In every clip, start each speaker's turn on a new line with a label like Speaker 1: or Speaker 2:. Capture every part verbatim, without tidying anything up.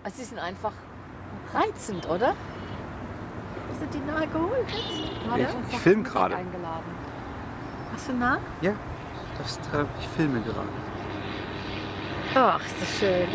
Speaker 1: Sie sind einfach reizend, oder? Hast du die nahe geholt jetzt?
Speaker 2: Ja, ich filme gerade.
Speaker 1: Eingeladen. Hast du nah?
Speaker 2: Ja, das, äh, ich filme gerade.
Speaker 1: Ach, ist das schön.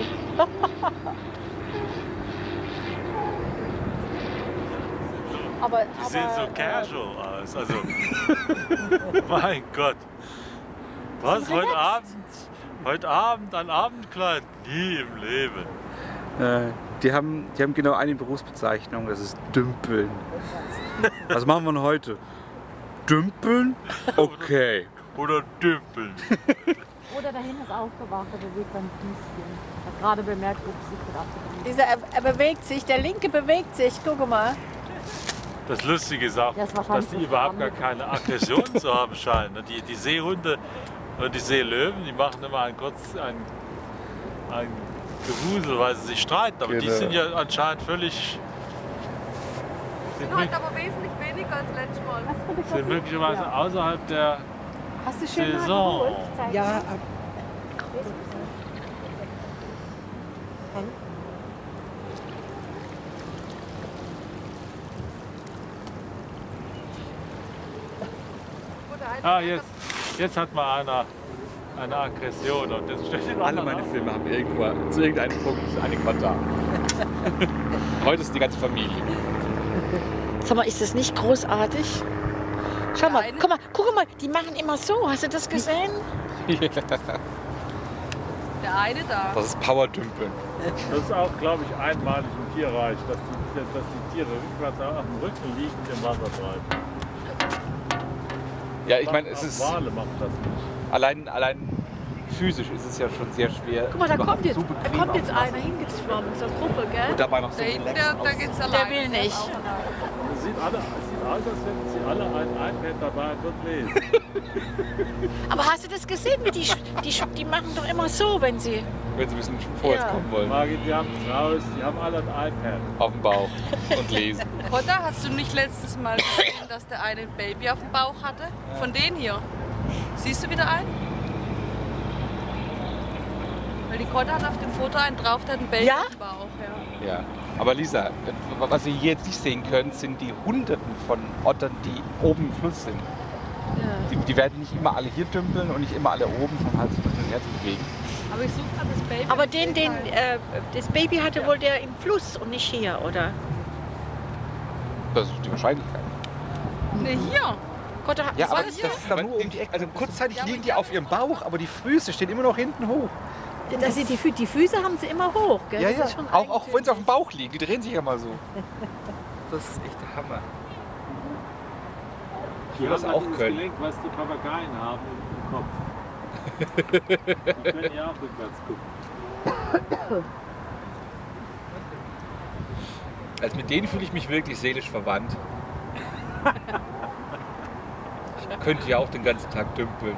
Speaker 1: aber,
Speaker 3: Die
Speaker 1: aber,
Speaker 3: sehen so casual aus. Also, mein Gott. Was, heute Abend? Heute Abend ein Abendkleid? Nie im Leben.
Speaker 2: Äh, die, haben, die haben genau eine Berufsbezeichnung, das ist Dümpeln. Was machen wir denn heute? Dümpeln? Okay.
Speaker 3: Oder Dümpeln.
Speaker 1: Oder dahin ist aufgewacht, er bewegt sein Füßchen. Hat gerade bemerkt, ups, ich bin abgegangen.
Speaker 4: Dieser, er, er bewegt sich, der linke bewegt sich, guck mal.
Speaker 3: Das Lustige ist auch,
Speaker 1: Ja, ist
Speaker 3: dass
Speaker 1: wahrscheinlich
Speaker 3: die
Speaker 1: so
Speaker 3: überhaupt gar
Speaker 1: spannend.
Speaker 3: keine Aggression zu haben scheinen. Die, die Seehunde und die Seelöwen, die machen immer ein kurz ein, ein Gewusel, weil sie sich streiten. Aber die
Speaker 2: Genau.
Speaker 3: sind ja anscheinend völlig. Sind,
Speaker 5: Heute aber wesentlich weniger als letztes Mal.
Speaker 3: sind möglicherweise außerhalb der
Speaker 1: Hast du schön nah
Speaker 3: Saison.
Speaker 1: geholt? Zeig
Speaker 4: Ja,
Speaker 1: mal.
Speaker 4: ab-
Speaker 3: Ah, jetzt, jetzt hat mal einer eine Aggression und jetzt stellt ihn
Speaker 2: Alle meine Filme haben irgendwo zu irgendeinem Punkt eine Quadrat. Heute ist die ganze Familie.
Speaker 1: Sag mal, ist das nicht großartig? Schau mal,
Speaker 5: eine-
Speaker 1: guck mal, guck mal, die machen immer so. Hast du das gesehen?
Speaker 5: Der eine da.
Speaker 2: Das ist Powerdümpeln.
Speaker 3: Das ist auch, glaube ich, einmalig im Tierreich, dass die, dass die Tiere rückwärts auf dem Rücken liegend im Wasser treiben.
Speaker 2: Ja, ich meine, es
Speaker 3: Auch
Speaker 2: ist
Speaker 3: Wale machen das nicht.
Speaker 2: allein, allein physisch ist es ja schon sehr schwer.
Speaker 4: Guck mal, da
Speaker 2: überhaupt
Speaker 4: kommt jetzt,
Speaker 2: so
Speaker 4: da
Speaker 2: bequem
Speaker 4: kommt jetzt
Speaker 2: auf dem
Speaker 4: einer hingeschwommen, so eine Gruppe,
Speaker 2: Und
Speaker 4: gell?
Speaker 2: dabei noch so
Speaker 5: Da hinten,
Speaker 2: relaxed
Speaker 5: der, da
Speaker 2: aus.
Speaker 5: geht's allein.
Speaker 4: Der will nicht.
Speaker 3: Es sieht, alle, es sieht aus, als hätten sie alle ein iPad dabei und dort lesen.
Speaker 4: Aber hast du das gesehen, wie die, die, die machen doch immer so, wenn sie...
Speaker 2: Wenn sie ein bisschen vorwärts
Speaker 4: Ja.
Speaker 2: kommen wollen.
Speaker 3: Margit, die haben es raus, die haben alle ein iPad.
Speaker 2: Auf dem Bauch und lesen.
Speaker 5: Kotta, hast du nicht letztes Mal gesehen, dass der eine ein Baby auf dem Bauch hatte? Von denen hier. Siehst du wieder einen? Weil die Kotta hat auf dem Foto einen drauf, der hat ein Baby
Speaker 4: Ja?
Speaker 5: auf dem Bauch. Ja.
Speaker 2: Ja. Aber Lisa, was Sie hier jetzt nicht sehen können, sind die Hunderten von Ottern, die oben im Fluss sind. Die, die werden nicht immer alle hier dümpeln und nicht immer alle oben vom Hals hin und her zu bewegen.
Speaker 5: Aber ich suche gerade das Baby.
Speaker 4: Aber den, den, äh, das Baby hatte wohl der im Fluss und nicht hier, oder?
Speaker 2: Das ist die Wahrscheinlichkeit.
Speaker 5: Ne, hier.
Speaker 4: Gott, da-
Speaker 2: Ja,
Speaker 4: was
Speaker 2: aber
Speaker 4: war
Speaker 2: das,
Speaker 4: hier?
Speaker 2: das ist dann nur um die Ecke. Also kurzzeitig liegen die auf ihrem Bauch, aber die Füße stehen immer noch hinten hoch.
Speaker 4: Das sind die, Fü die Füße haben sie immer hoch, gell?
Speaker 2: Ja,
Speaker 4: das
Speaker 2: ja.
Speaker 4: ist schon
Speaker 2: Auch, auch wenn sie auf dem Bauch liegen, die drehen sich ja mal so. Das ist echt der Hammer. Ich will das auch können.
Speaker 3: Gelenk, was die Papageien haben im Kopf. Die können ja auch rückwärts gucken.
Speaker 2: Also mit denen fühle ich mich wirklich seelisch verwandt. Ich könnte ja auch den ganzen Tag dümpeln.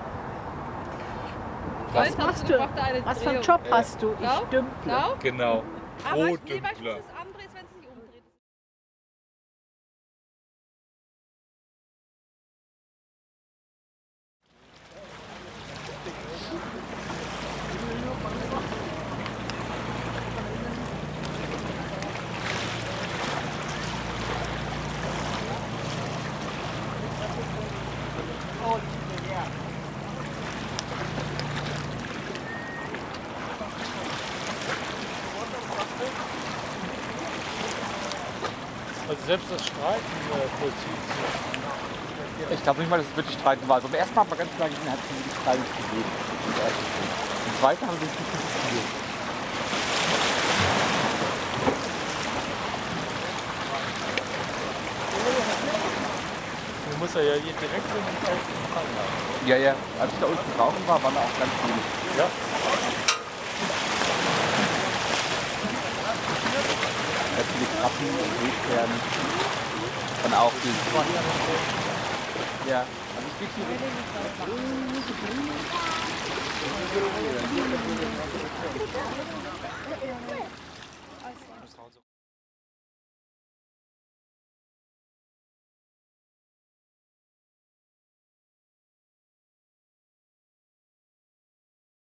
Speaker 4: Was machst du? Was für einen Job hast du? Ich
Speaker 5: Blau?
Speaker 4: dümple.
Speaker 5: Blau?
Speaker 2: Genau.
Speaker 5: Aber ich, nee, weil ich muss
Speaker 2: Pro-Dümpler.
Speaker 5: das andere ist, wenn es nicht umdreht.
Speaker 3: Also selbst das Streiten äh, vollzieht sich.
Speaker 2: Ich glaube nicht mal, dass es wirklich Streiten war. Also beim ersten Mal hat man ganz klar gesehen, hat es wirklich Streiten gegeben. Das war echt schön. Im zweiten haben sie sich nicht diskutiert.
Speaker 3: Du musst ja hier direkt so einen festen Empfang haben.
Speaker 2: Ja, ja. Als ich da unten draußen war, waren da auch ganz viele.
Speaker 3: Ja?
Speaker 2: Ganz viele Krabben und Seesterne. Und auch die. Ja, also ich bin hier.